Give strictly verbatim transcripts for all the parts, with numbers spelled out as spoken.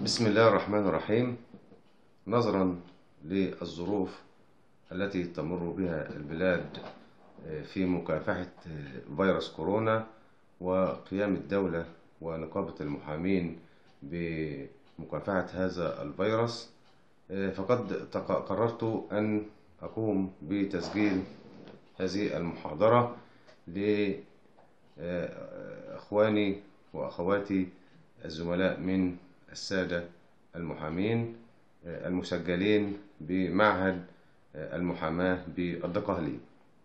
بسم الله الرحمن الرحيم. نظرا للظروف التي تمر بها البلاد في مكافحة فيروس كورونا، وقيام الدولة ونقابة المحامين بمكافحة هذا الفيروس، فقد قررت أن أقوم بتسجيل هذه المحاضرة لأخواني وأخواتي الزملاء من السادة المحامين المسجلين بمعهد المحاماة بالدقهلية.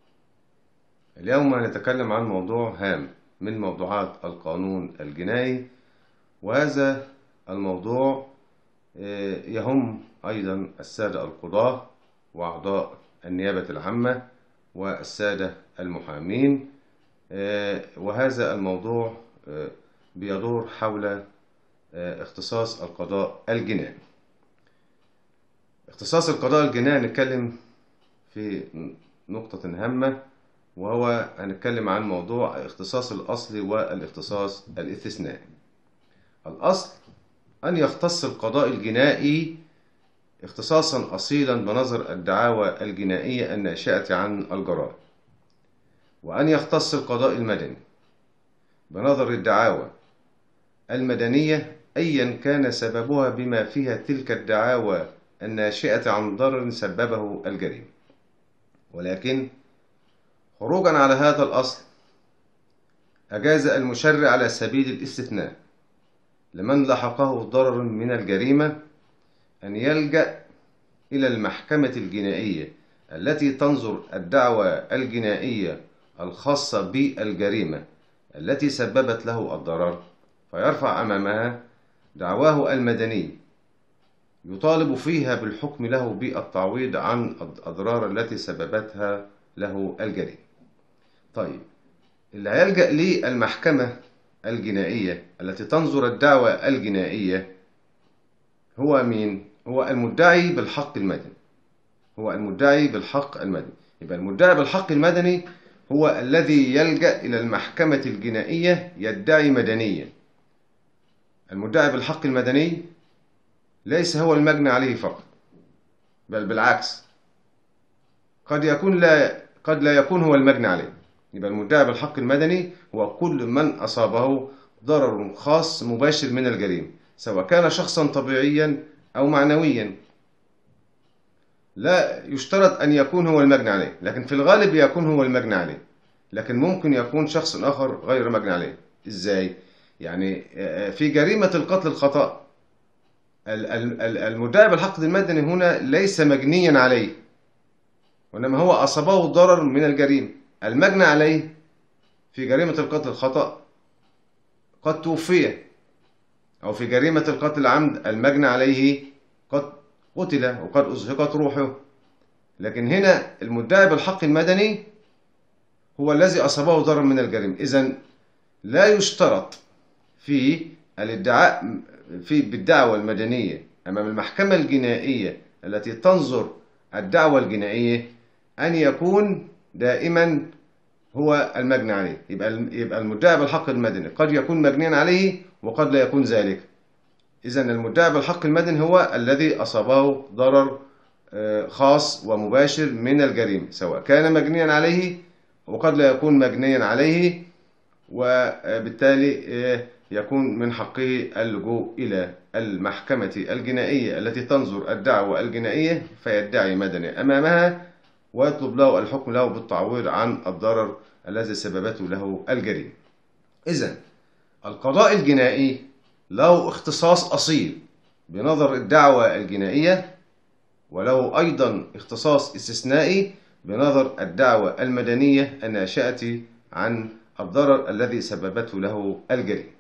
اليوم نتكلم عن موضوع هام من موضوعات القانون الجنائي، وهذا الموضوع يهم أيضا السادة القضاة وأعضاء النيابة العامة والسادة المحامين، وهذا الموضوع بيدور حول اختصاص القضاء الجنائي. اختصاص القضاء الجنائي نتكلم في نقطة هامة، وهو هنتكلم عن موضوع الاختصاص الأصلي والاختصاص الاستثنائي. الأصل أن يختص القضاء الجنائي اختصاصا أصيلا بنظر الدعاوى الجنائية الناشئة عن الجرائم، وأن يختص القضاء المدني بنظر الدعاوى المدنية أيا كان سببها بما فيها تلك الدعاوى الناشئة عن ضرر سببه الجريمة. ولكن خروجا على هذا الأصل، أجاز المشرع على سبيل الاستثناء لمن لحقه ضرر من الجريمة أن يلجأ إلى المحكمة الجنائية التي تنظر الدعوى الجنائية الخاصة بالجريمة التي سببت له الضرر، فيرفع أمامها دعواه المدني يطالب فيها بالحكم له بالتعويض عن الأضرار التي سببتها له الجريمة. طيب، اللي هيلجأ للمحكمة الجنائية التي تنظر الدعوى الجنائية هو مين؟ هو المدعي بالحق المدني. هو المدعي بالحق المدني. يبقى المدعي بالحق المدني هو الذي يلجأ إلى المحكمة الجنائية يدعي مدنيا. المدعي بالحق المدني ليس هو المجني عليه فقط، بل بالعكس، قد يكون لا قد لا يكون هو المجني عليه. يبقى المدعي بالحق المدني هو كل من أصابه ضرر خاص مباشر من الجريمة، سواء كان شخصا طبيعيا أو معنويا. لا يشترط أن يكون هو المجني عليه، لكن في الغالب يكون هو المجني عليه، لكن ممكن يكون شخص آخر غير مجني عليه. إزاي؟ يعني في جريمة القتل الخطأ، المدعي بالحق المدني هنا ليس مجنيا عليه، وإنما هو أصابه ضرر من الجريمة. المجني عليه في جريمة القتل الخطأ قد توفي، أو في جريمة القتل العمد المجني عليه قد قتل وقد أزهقت روحه. لكن هنا المدعي بالحق المدني هو الذي أصابه ضرر من الجريمة. إذن لا يشترط في الادعاء في بالدعوى المدنية أمام المحكمة الجنائية التي تنظر الدعوى الجنائية أن يكون دائما هو المجني عليه. يبقى يبقى المدعي بالحق المدني قد يكون مجنيا عليه وقد لا يكون ذلك. إذن المدعي بالحق المدني هو الذي أصابه ضرر خاص ومباشر من الجريمة، سواء كان مجنيا عليه وقد لا يكون مجنيا عليه، وبالتالي يكون من حقه اللجوء إلى المحكمة الجنائية التي تنظر الدعوى الجنائية فيدعي مدني أمامها ويطلب له الحكم له بالتعويض عن الضرر الذي سببته له الجريمة. إذن القضاء الجنائي له اختصاص أصيل بنظر الدعوى الجنائية، وله أيضا اختصاص استثنائي بنظر الدعوى المدنية الناشئة عن الضرر الذي سببته له الجريمة.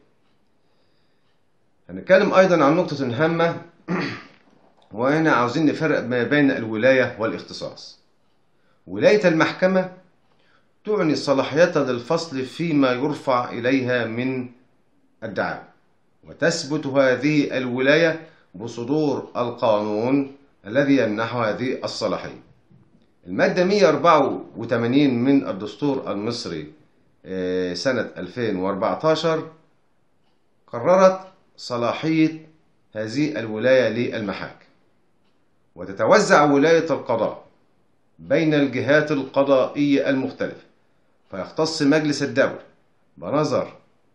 هنتكلم أيضا عن نقطة هامة، وهنا عاوزين نفرق ما بين الولاية والاختصاص. ولاية المحكمة تعني صلاحيتها للفصل فيما يرفع إليها من الدعاوى، وتثبت هذه الولاية بصدور القانون الذي يمنح هذه الصلاحية. المادة مئة وأربعة وثمانين من الدستور المصري سنة ألفين وأربعة عشر قررت صلاحية هذه الولاية للمحاكم، وتتوزع ولاية القضاء بين الجهات القضائية المختلفة، فيختص مجلس الدولة بنظر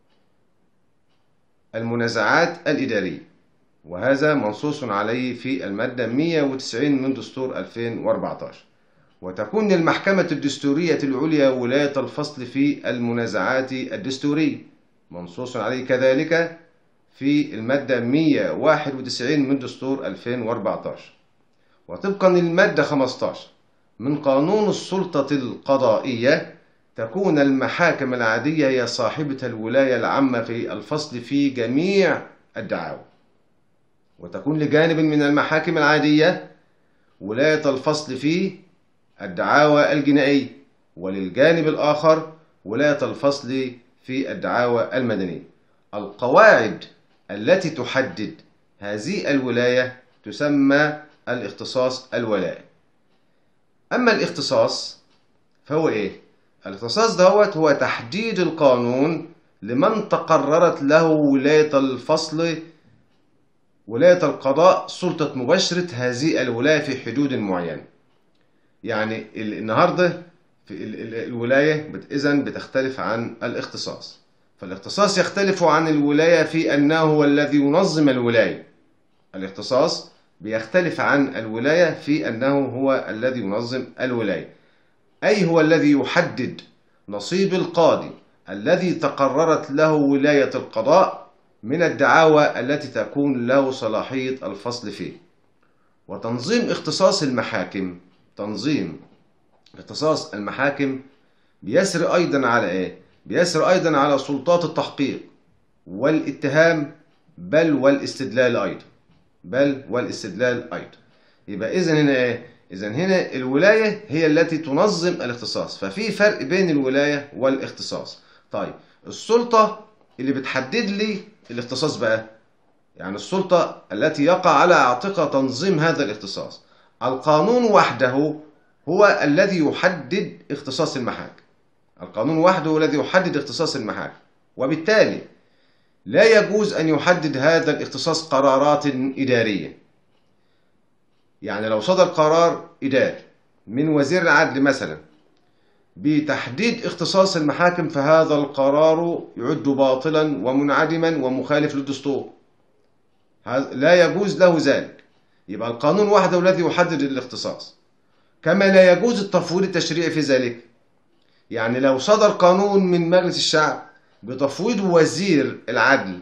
المنازعات الإدارية، وهذا منصوص عليه في المادة مئة وتسعين من دستور ألفين وأربعة عشر. وتكون للمحكمة الدستورية العليا ولاية الفصل في المنازعات الدستورية، منصوص عليه كذلك في المادة مئة وواحد وتسعين من دستور ألفين وأربعة عشر. وطبقا للمادة خمسة عشر من قانون السلطة القضائية، تكون المحاكم العادية هي صاحبة الولاية العامة في الفصل في جميع الدعاوى، وتكون لجانب من المحاكم العادية ولاية الفصل في الدعاوى الجنائية، وللجانب الآخر ولاية الفصل في الدعاوى المدنية. القواعد التي تحدد هذه الولاية تسمى الاختصاص الولائي. أما الاختصاص فهو إيه؟ الاختصاص دوت هو تحديد القانون لمن تقررت له ولاية الفصل ولاية القضاء سلطة مباشرة هذه الولاية في حدود معينة. يعني النهاردة في الولاية إذن بتختلف عن الاختصاص. فالاختصاص يختلف عن الولاية في أنه هو الذي ينظم الولاية. الاختصاص بيختلف عن الولاية في أنه هو الذي ينظم الولاية، أي هو الذي يحدد نصيب القاضي الذي تقررت له ولاية القضاء من الدعاوى التي تكون له صلاحية الفصل فيه. وتنظيم اختصاص المحاكم تنظيم اختصاص المحاكم بيسري أيضا على إيه؟ بيسري أيضا على سلطات التحقيق والاتهام بل والاستدلال أيضا بل والاستدلال أيضا. يبقى إذن هنا إيه؟ إذن هنا الولاية هي التي تنظم الاختصاص، ففي فرق بين الولاية والاختصاص. طيب السلطة اللي بتحدد لي الاختصاص بقى، يعني السلطة التي يقع على عاتقها تنظيم هذا الاختصاص، القانون وحده هو الذي يحدد اختصاص المحاكم. القانون وحده هو الذي يحدد اختصاص المحاكم، وبالتالي لا يجوز أن يحدد هذا الاختصاص قرارات إدارية. يعني لو صدر قرار إداري من وزير العدل مثلا بتحديد اختصاص المحاكم، فهذا القرار يعد باطلا ومنعدما ومخالف للدستور، لا يجوز له ذلك. يبقى القانون وحده الذي يحدد الاختصاص، كما لا يجوز التفويض التشريعي في ذلك. يعني لو صدر قانون من مجلس الشعب بتفويض وزير العدل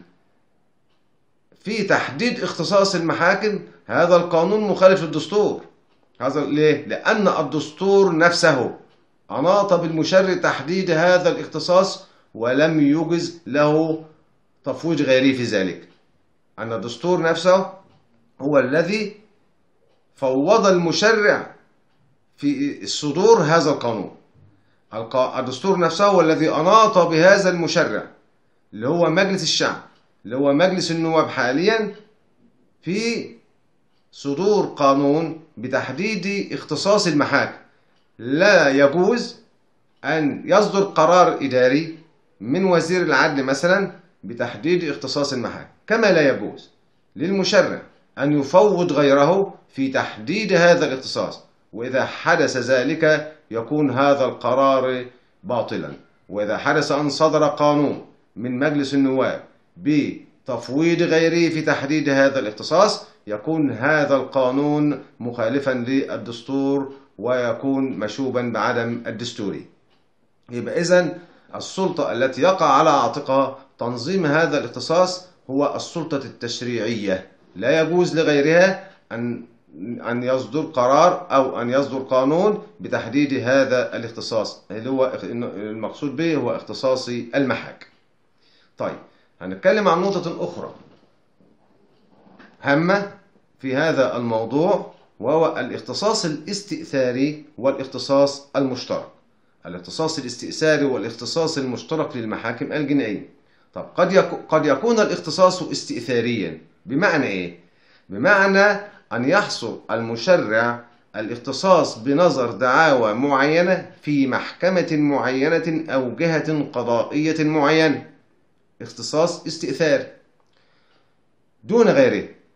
في تحديد اختصاص المحاكم، هذا القانون مخالف للدستور. هذا ليه؟ لأن الدستور نفسه أناط بالمشرع تحديد هذا الاختصاص ولم يجز له تفويض غيره في ذلك. أن الدستور نفسه هو الذي فوض المشرع في صدور هذا القانون. الدستور نفسه هو الذي أناط بهذا المشرع اللي هو مجلس الشعب، اللي هو مجلس النواب حاليا، في صدور قانون بتحديد اختصاص المحاكم. لا يجوز أن يصدر قرار إداري من وزير العدل مثلا بتحديد اختصاص المحاكم، كما لا يجوز للمشرع أن يفوض غيره في تحديد هذا الاختصاص. وإذا حدث ذلك يكون هذا القرار باطلا. وإذا حدث أن صدر قانون من مجلس النواب بتفويض غيره في تحديد هذا الاختصاص، يكون هذا القانون مخالفا للدستور ويكون مشوبا بعدم الدستوري. يبقى إذن السلطة التي يقع على عاتقها تنظيم هذا الاختصاص هو السلطة التشريعية. لا يجوز لغيرها أن أن يصدر قرار أو أن يصدر قانون بتحديد هذا الاختصاص اللي هو المقصود به هو اختصاص المحاكم. طيب هنتكلم عن نقطة أخرى هامة في هذا الموضوع، وهو الاختصاص الاستئثاري والاختصاص المشترك. الاختصاص الاستئثاري والاختصاص المشترك للمحاكم الجنائية. طب قد قد يكون الاختصاص استئثاريا، بمعنى إيه؟ بمعنى أن يحصل المشرع الاختصاص بنظر دعاوى معينة في محكمة معينة أو جهة قضائية معينة، اختصاص استئثاري دون غيره.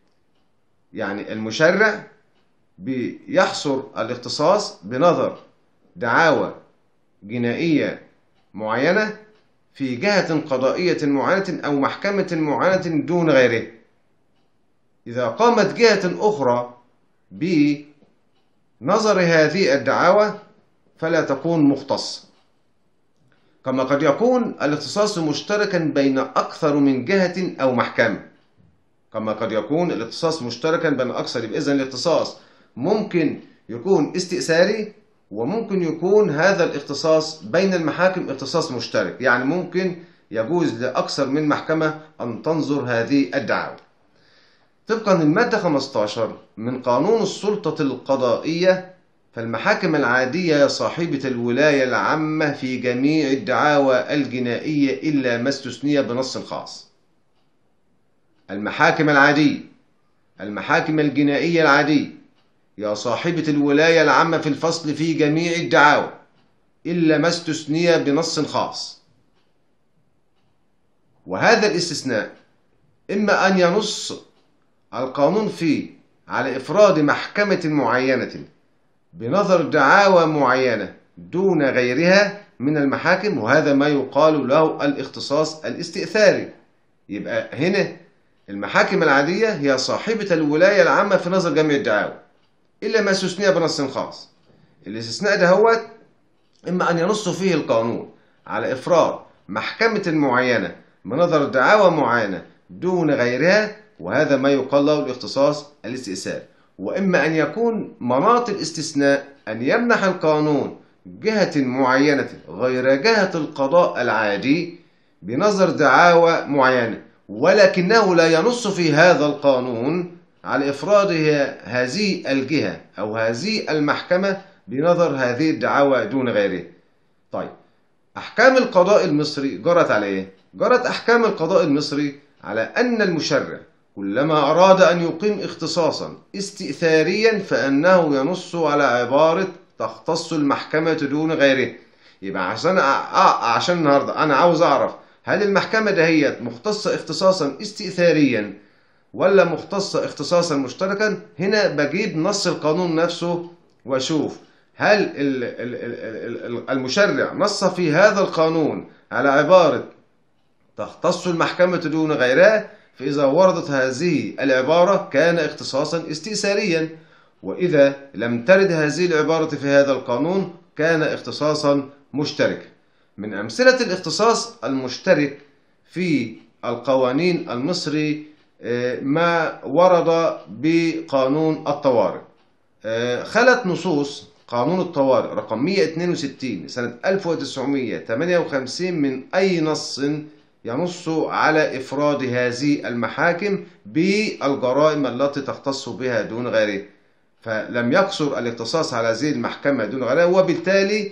يعني المشرع بيحصر الاختصاص بنظر دعاوى جنائية معينة في جهة قضائية معينة أو محكمة معينة دون غيره. إذا قامت جهة أخرى بنظر هذه الدعاوى فلا تكون مختصة. كما قد يكون الاختصاص مشتركا بين أكثر من جهة أو محكمة. كما قد يكون الاختصاص مشتركا بين أكثر، إذن الاختصاص ممكن يكون استئثاري، وممكن يكون هذا الاختصاص بين المحاكم اختصاص مشترك، يعني ممكن يجوز لأكثر من محكمة أن تنظر هذه الدعاوى. طبقا للمادة خمسة عشر من قانون السلطة القضائية، فالمحاكم العادية صاحبة الولاية العامة في جميع الدعاوى الجنائية إلا ما استثني بنص خاص. المحاكم العادية، المحاكم الجنائية العادية يا صاحبة الولاية العامة في الفصل في جميع الدعاوى إلا ما استثني بنص خاص. وهذا الاستثناء إما أن ينص القانون فيه على إفراد محكمة معينة بنظر دعاوى معينة دون غيرها من المحاكم، وهذا ما يقال له الاختصاص الاستئثاري. يبقى هنا المحاكم العادية هي صاحبة الولاية العامة في نظر جميع الدعاوى إلا ما استثني بنص خاص. الاستثناء ده هو إما أن ينص فيه القانون على إفراد محكمة معينة بنظر دعاوى معينة دون غيرها، وهذا ما يقال له الاختصاص الاستئثاري، وإما أن يكون مناط الاستثناء أن يمنح القانون جهة معينة غير جهة القضاء العادي بنظر دعاوى معينة، ولكنه لا ينص في هذا القانون على إفراد هذه الجهة أو هذه المحكمة بنظر هذه الدعاوى دون غيره. طيب، أحكام القضاء المصري جرت على إيه؟ جرت أحكام القضاء المصري على أن المشرع كلما أراد أن يقيم اختصاصا استئثاريا فإنه ينص على عبارة تختص المحكمة دون غيره. يبقى عشان آه عشان النهارده أنا عاوز أعرف هل المحكمة دهيت مختصة اختصاصا استئثاريا ولا مختصة اختصاصا مشتركا، هنا بجيب نص القانون نفسه وأشوف هل المشرع نص في هذا القانون على عبارة تختص المحكمة دون غيرها، فإذا وردت هذه العبارة كان اختصاصا استئثاريا، وإذا لم ترد هذه العبارة في هذا القانون كان اختصاصا مشتركا. من أمثلة الاختصاص المشترك في القوانين المصري ما ورد بقانون الطوارئ. خلت نصوص قانون الطوارئ رقم مئة واثنين وستين سنة ألف وتسعمئة وثمانية وخمسين من أي نص ينص على إفراد هذه المحاكم بالجرائم التي تختص بها دون غيره، فلم يقصر الاختصاص على هذه المحكمة دون غيرها، وبالتالي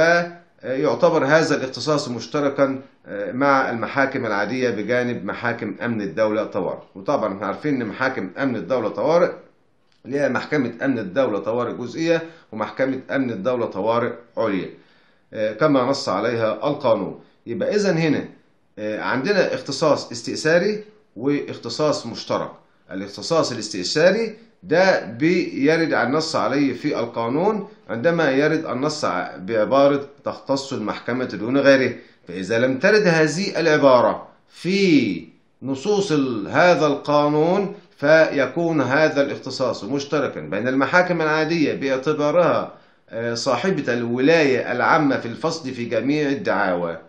فيعتبر هذا الاختصاص مشتركا مع المحاكم العادية بجانب محاكم أمن الدولة طوارئ. وطبعا احنا عارفين ان محاكم أمن الدولة طوارئ ليها محكمة أمن الدولة طوارئ جزئية ومحكمة أمن الدولة طوارئ عليا كما نص عليها القانون. يبقى إذن هنا عندنا اختصاص استئثاري واختصاص مشترك. الاختصاص الاستئثاري ده بيرد على النص عليه في القانون عندما يرد النص بعبارة تختص المحكمة دون غيره، فإذا لم ترد هذه العبارة في نصوص هذا القانون فيكون هذا الاختصاص مشتركا بين المحاكم العادية باعتبارها صاحبة الولاية العامة في الفصل في جميع الدعاوى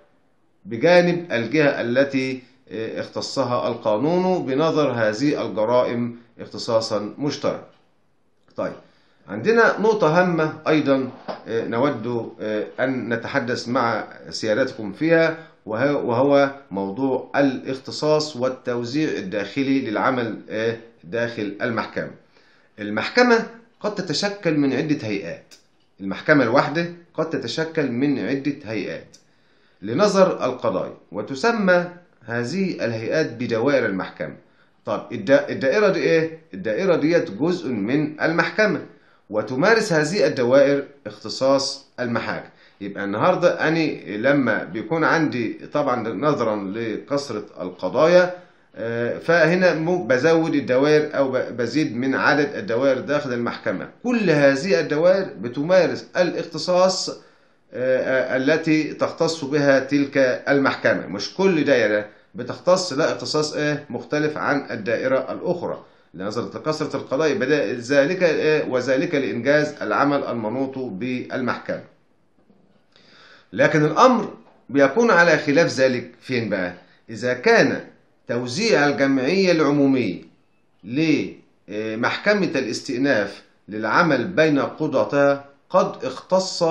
بجانب الجهة التي اختصها القانون بنظر هذه الجرائم اختصاصا مشترك. طيب، عندنا نقطة هامة أيضا نود أن نتحدث مع سيادتكم فيها، وهو موضوع الاختصاص والتوزيع الداخلي للعمل داخل المحكمة. المحكمة قد تتشكل من عدة هيئات. المحكمة الواحدة قد تتشكل من عدة هيئات لنظر القضايا، وتسمى هذه الهيئات بدوائر المحكمة. طب الدائرة دي ايه؟ الدائرة ديت جزء من المحكمة، وتمارس هذه الدوائر اختصاص المحاكم. يبقى النهاردة أنا لما بيكون عندي طبعا نظرا لكثرة القضايا فهنا بزود الدوائر أو بزيد من عدد الدوائر داخل المحكمة. كل هذه الدوائر بتمارس الاختصاص التي تختص بها تلك المحكمة. مش كل دائرة بتختص لا اختصاص ايه مختلف عن الدائرة الأخرى لنظرة لكثرة القضايا بدأ ذلك إيه وذلك لإنجاز العمل المنوط بالمحكمة. لكن الأمر بيكون على خلاف ذلك فين بقى؟ إذا كان توزيع الجمعية العمومية لمحكمة الاستئناف للعمل بين قضاتها قد اختص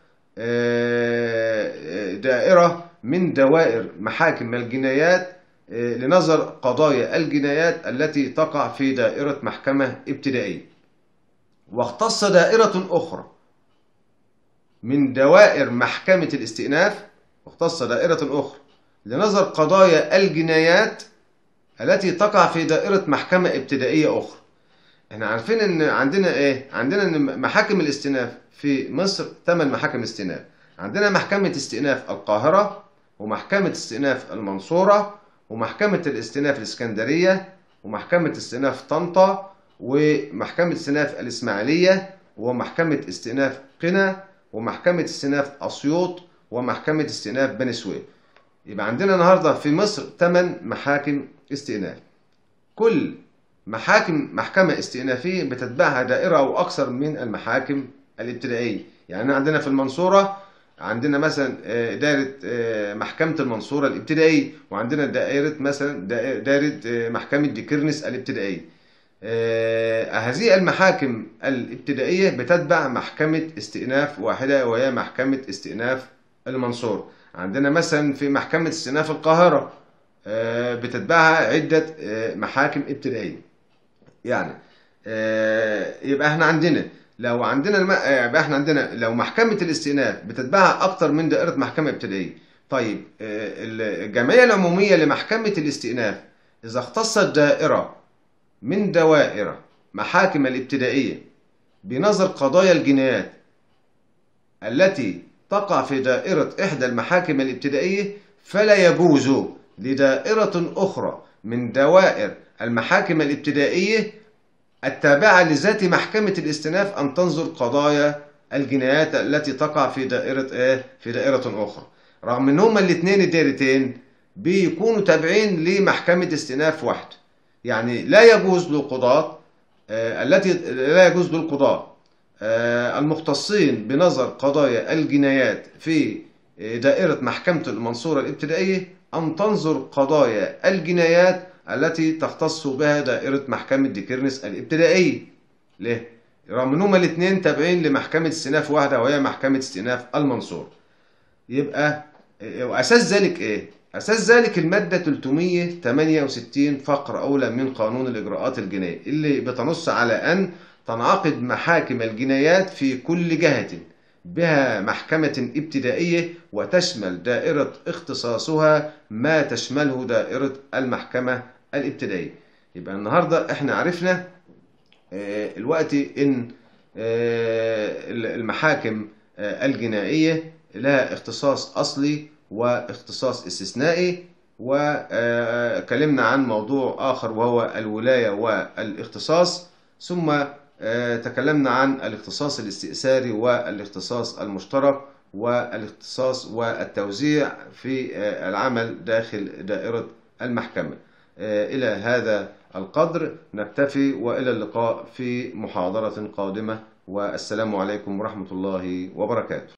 دائرة من دوائر محاكم الجنايات لنظر قضايا الجنايات التي تقع في دائرة محكمة ابتدائية، واختص دائرة أخرى من دوائر محكمة الاستئناف واختص دائرة أخرى لنظر قضايا الجنايات التي تقع في دائرة محكمة ابتدائية أخرى. احنا عارفين ان عندنا ايه؟ عندنا ان محاكم الاستئناف في مصر ثمان محاكم استئناف. عندنا محكمة استئناف القاهرة، ومحكمة استئناف المنصورة، ومحكمة الاستئناف الإسكندرية، ومحكمة استئناف طنطا، ومحكمة استئناف الإسماعيلية، ومحكمة استئناف قنا، ومحكمة استئناف أسيوط، ومحكمة استئناف بني سويف. يبقى عندنا النهارده في مصر ثمان محاكم استئناف. كل محاكم محكمة استئنافية بتتبعها دائرة أو أكثر من المحاكم الابتدائية. يعني عندنا في المنصورة عندنا مثلا دائرة محكمة المنصورة الابتدائية، وعندنا دائرة مثلا دائرة محكمة ديكرنس الابتدائية. هذه المحاكم الابتدائية بتتبع محكمة استئناف واحدة وهي محكمة استئناف المنصورة. عندنا مثلا في محكمة استئناف القاهرة بتتبعها عدة محاكم ابتدائية. يعني يبقى احنا عندنا لو عندنا الم... يبقى احنا عندنا لو محكمة الاستئناف بتتبعها أكتر من دائرة محكمة ابتدائية. طيب الجمعية العمومية لمحكمة الاستئناف إذا اختصت دائرة من دوائر محاكم الابتدائية بنظر قضايا الجنايات التي تقع في دائرة إحدى المحاكم الابتدائية، فلا يجوز لدائرة أخرى من دوائر المحاكم الابتدائية التابعة لذات محكمة الاستئناف أن تنظر قضايا الجنايات التي تقع في دائرة إيه؟ في دائرة أخرى، رغم إن هما الاثنين الدائرتين بيكونوا تابعين لمحكمة استئناف واحدة. يعني لا يجوز للقضاة آه التي لا يجوز للقضاة آه المختصين بنظر قضايا الجنايات في دائرة محكمة المنصورة الابتدائية أن تنظر قضايا الجنايات التي تختص بها دائرة محكمة ديكرنس الابتدائية. ليه؟ رغم ان هما الاثنين تابعين لمحكمة استئناف واحدة وهي محكمة استئناف المنصورة. يبقى وأساس ذلك إيه؟ أساس ذلك المادة ثلاثمائة وثمانية وستين فقرة أولى من قانون الإجراءات الجنائية اللي بتنص على أن تنعقد محاكم الجنايات في كل جهة بها محكمة ابتدائية وتشمل دائرة اختصاصها ما تشمله دائرة المحكمة الابتدائية. يبقى النهاردة احنا عرفنا الوقت ان المحاكم الجنائية لها اختصاص أصلي واختصاص استثنائي، وكلمنا عن موضوع آخر وهو الولاية والاختصاص، ثم تكلمنا عن الاختصاص الاستئثاري والاختصاص المشترك والاختصاص والتوزيع في العمل داخل دائرة المحكمة. إلى هذا القدر نكتفي، وإلى اللقاء في محاضرة قادمة، والسلام عليكم ورحمة الله وبركاته.